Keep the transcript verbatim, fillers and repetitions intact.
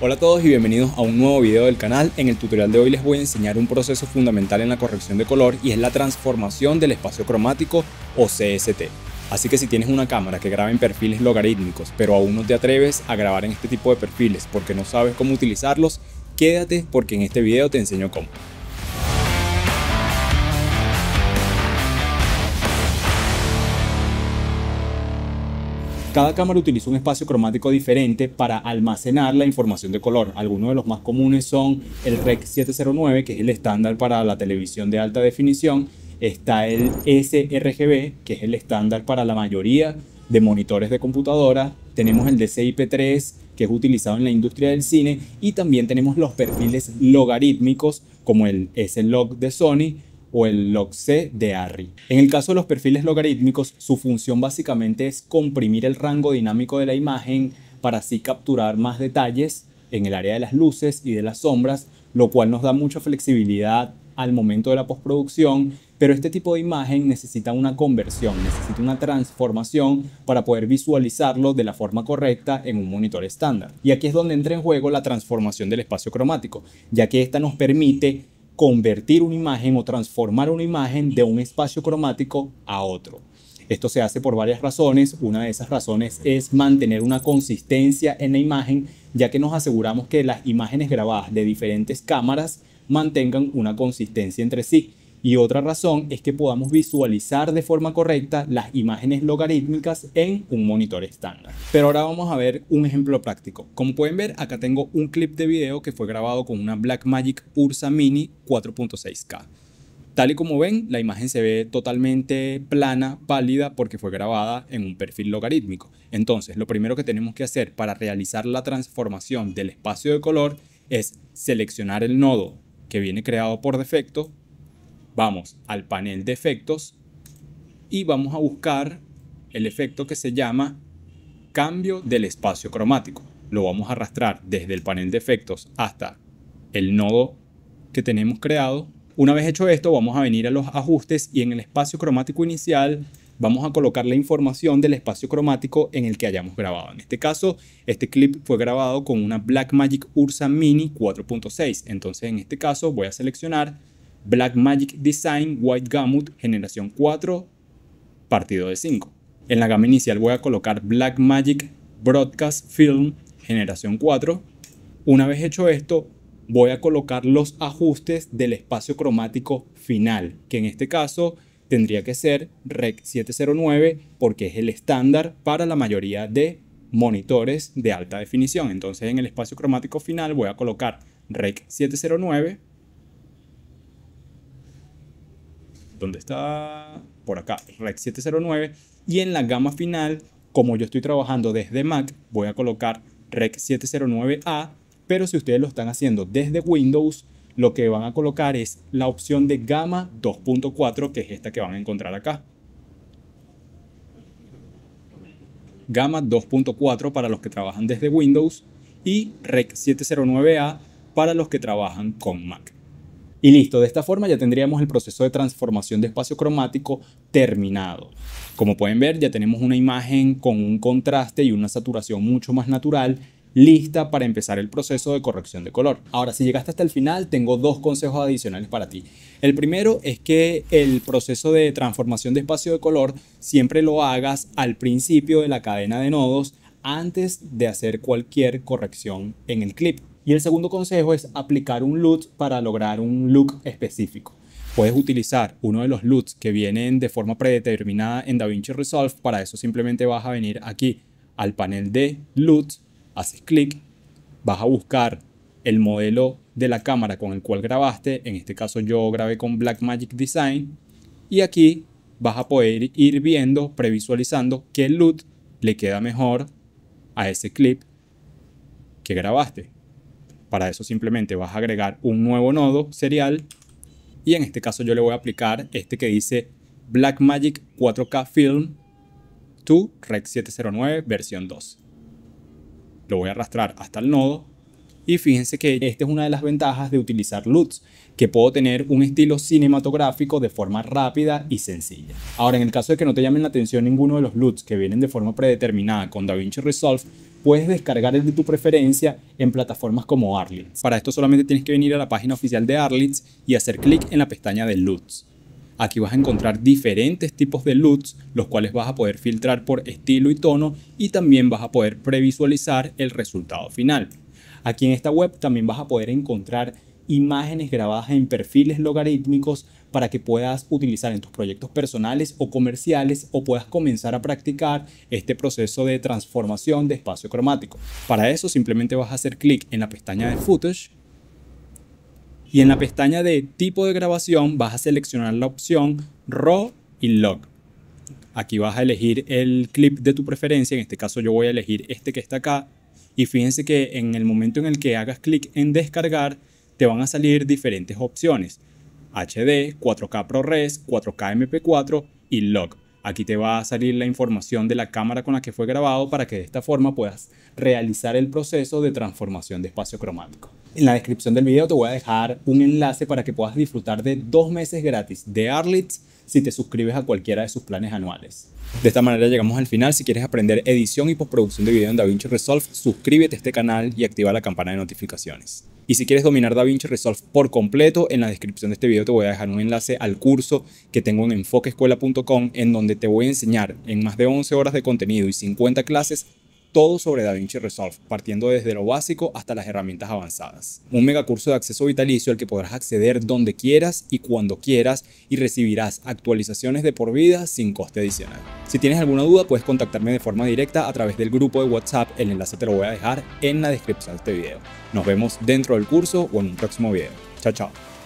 Hola a todos y bienvenidos a un nuevo video del canal. En el tutorial de hoy les voy a enseñar un proceso fundamental en la corrección de color y es la transformación del espacio cromático o C S T. Así que si tienes una cámara que graba en perfiles logarítmicos pero aún no te atreves a grabar en este tipo de perfiles porque no sabes cómo utilizarlos, quédate porque en este video te enseño cómo. Cada cámara utiliza un espacio cromático diferente para almacenar la información de color. Algunos de los más comunes son el REC siete cero nueve, que es el estándar para la televisión de alta definición. Está el sRGB, que es el estándar para la mayoría de monitores de computadora. Tenemos el D C I P tres, que es utilizado en la industria del cine. Y también tenemos los perfiles logarítmicos, como el S-Log de Sony o el Log-C de Arri. En el caso de los perfiles logarítmicos, su función básicamente es comprimir el rango dinámico de la imagen para así capturar más detalles en el área de las luces y de las sombras, lo cual nos da mucha flexibilidad al momento de la postproducción, pero este tipo de imagen necesita una conversión, necesita una transformación para poder visualizarlo de la forma correcta en un monitor estándar. Y aquí es donde entra en juego la transformación del espacio cromático, ya que esta nos permite convertir una imagen o transformar una imagen de un espacio cromático a otro. Esto se hace por varias razones. Una de esas razones es mantener una consistencia en la imagen, ya que nos aseguramos que las imágenes grabadas de diferentes cámaras mantengan una consistencia entre sí. Y otra razón es que podamos visualizar de forma correcta las imágenes logarítmicas en un monitor estándar. Pero ahora vamos a ver un ejemplo práctico. Como pueden ver, acá tengo un clip de video que fue grabado con una Blackmagic Ursa Mini cuatro punto seis K. Tal y como ven, la imagen se ve totalmente plana, pálida, porque fue grabada en un perfil logarítmico. Entonces, lo primero que tenemos que hacer para realizar la transformación del espacio de color es seleccionar el nodo que viene creado por defecto. Vamos al panel de efectos y vamos a buscar el efecto que se llama cambio del espacio cromático. Lo vamos a arrastrar desde el panel de efectos hasta el nodo que tenemos creado. Una vez hecho esto, vamos a venir a los ajustes y en el espacio cromático inicial vamos a colocar la información del espacio cromático en el que hayamos grabado. En este caso, este clip fue grabado con una Blackmagic Ursa Mini cuatro punto seis. Entonces, en este caso, voy a seleccionar Blackmagic Design White Gamut generación cuatro partido de cinco. En la gama inicial voy a colocar Blackmagic Broadcast Film generación cuatro. Una vez hecho esto, voy a colocar los ajustes del espacio cromático final, que en este caso tendría que ser REC siete cero nueve porque es el estándar para la mayoría de monitores de alta definición. Entonces en el espacio cromático final voy a colocar REC siete cero nueve. ¿Dónde está? Por acá, REC siete cero nueve. Y en la gama final, como yo estoy trabajando desde Mac, voy a colocar REC siete cero nueve A. Pero si ustedes lo están haciendo desde Windows, lo que van a colocar es la opción de gama dos punto cuatro, que es esta que van a encontrar acá. Gama dos punto cuatro para los que trabajan desde Windows y REC siete cero nueve A para los que trabajan con Mac. Y listo, de esta forma ya tendríamos el proceso de transformación de espacio cromático terminado. Como pueden ver, ya tenemos una imagen con un contraste y una saturación mucho más natural, lista para empezar el proceso de corrección de color. Ahora, si llegaste hasta el final, tengo dos consejos adicionales para ti. El primero es que el proceso de transformación de espacio de color siempre lo hagas al principio de la cadena de nodos antes de hacer cualquier corrección en el clip. Y el segundo consejo es aplicar un L U T para lograr un look específico. Puedes utilizar uno de los L U Ts que vienen de forma predeterminada en DaVinci Resolve. Para eso simplemente vas a venir aquí al panel de L U T, haces clic, vas a buscar el modelo de la cámara con el cual grabaste. En este caso yo grabé con Blackmagic Design. Y aquí vas a poder ir viendo, previsualizando qué L U T le queda mejor a ese clip que grabaste. Para eso simplemente vas a agregar un nuevo nodo serial y en este caso yo le voy a aplicar este que dice Blackmagic cuatro K Film dos REC siete cero nueve versión dos. Lo voy a arrastrar hasta el nodo Y fíjense que esta es una de las ventajas de utilizar L U Ts, que puedo tener un estilo cinematográfico de forma rápida y sencilla. Ahora, en el caso de que no te llamen la atención ninguno de los L U Ts que vienen de forma predeterminada con DaVinci Resolve, puedes descargar el de tu preferencia en plataformas como Artlist. Para esto solamente tienes que venir a la página oficial de Artlist y hacer clic en la pestaña de L U Ts. Aquí vas a encontrar diferentes tipos de L U Ts, los cuales vas a poder filtrar por estilo y tono, y también vas a poder previsualizar el resultado final. Aquí en esta web también vas a poder encontrar imágenes grabadas en perfiles logarítmicos para que puedas utilizar en tus proyectos personales o comerciales, o puedas comenzar a practicar este proceso de transformación de espacio cromático. Para eso simplemente vas a hacer clic en la pestaña de Footage y en la pestaña de tipo de grabación vas a seleccionar la opción RAW y Log. Aquí vas a elegir el clip de tu preferencia, en este caso yo voy a elegir este que está acá, y fíjense que en el momento en el que hagas clic en descargar te van a salir diferentes opciones: H D, cuatro K ProRes, cuatro K M P cuatro y Log. Aquí te va a salir la información de la cámara con la que fue grabado para que de esta forma puedas realizar el proceso de transformación de espacio cromático. En la descripción del video te voy a dejar un enlace para que puedas disfrutar de dos meses gratis de Artlist si te suscribes a cualquiera de sus planes anuales. De esta manera llegamos al final. Si quieres aprender edición y postproducción de video en DaVinci Resolve, suscríbete a este canal y activa la campana de notificaciones. Y si quieres dominar DaVinci Resolve por completo, en la descripción de este video te voy a dejar un enlace al curso que tengo en enfoque escuela punto com, en donde te voy a enseñar en más de once horas de contenido y cincuenta clases todo sobre DaVinci Resolve, partiendo desde lo básico hasta las herramientas avanzadas. Un mega curso de acceso vitalicio al que podrás acceder donde quieras y cuando quieras, y recibirás actualizaciones de por vida sin coste adicional. Si tienes alguna duda, puedes contactarme de forma directa a través del grupo de WhatsApp. El enlace te lo voy a dejar en la descripción de este video. Nos vemos dentro del curso o en un próximo video. Chao, chao.